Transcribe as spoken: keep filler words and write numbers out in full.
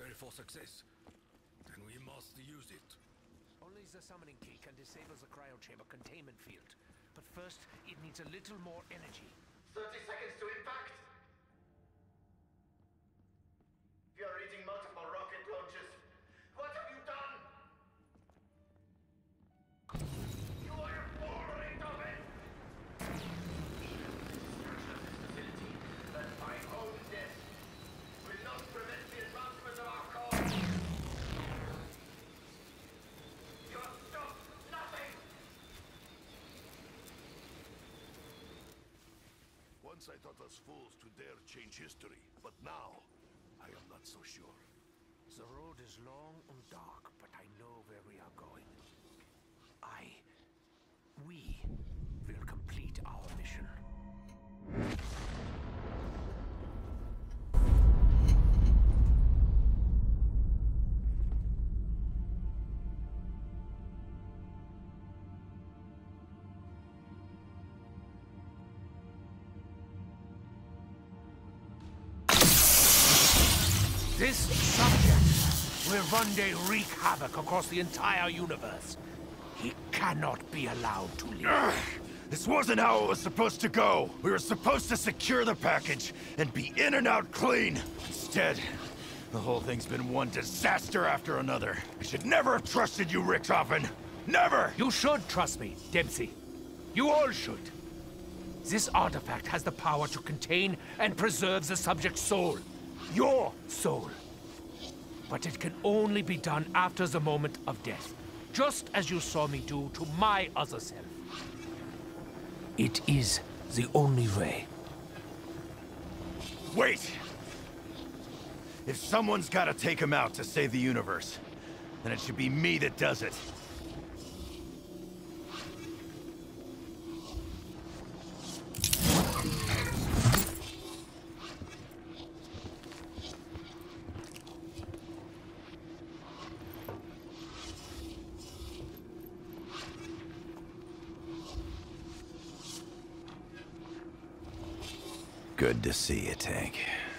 necessary for success. Then we must use it. Only the summoning key can disable the cryo chamber containment field. But first, it needs a little more energy. thirty seconds to impact. You are eating multiple rocket launches. What have you done? You are boring of it! Facility that my own death will not prevent the advancement of our cause. You have stopped nothing! Once I thought us fools to dare change history, but now I am not so sure. The road is long and dark, but I know where we are going. I... We will complete our mission. This subject will one day wreak havoc across the entire universe. He cannot be allowed to live. This wasn't how it was supposed to go. We were supposed to secure the package and be in and out clean. Instead, the whole thing's been one disaster after another. I should never have trusted you, Richtofen. Never! You should trust me, Dempsey. You all should. This artifact has the power to contain and preserve the subject's soul. Your soul. But it can only be done after the moment of death. Just as you saw me do to my other self. It is the only way. Wait! If someone's gotta take him out to save the universe, then it should be me that does it. Good to see you, Tank.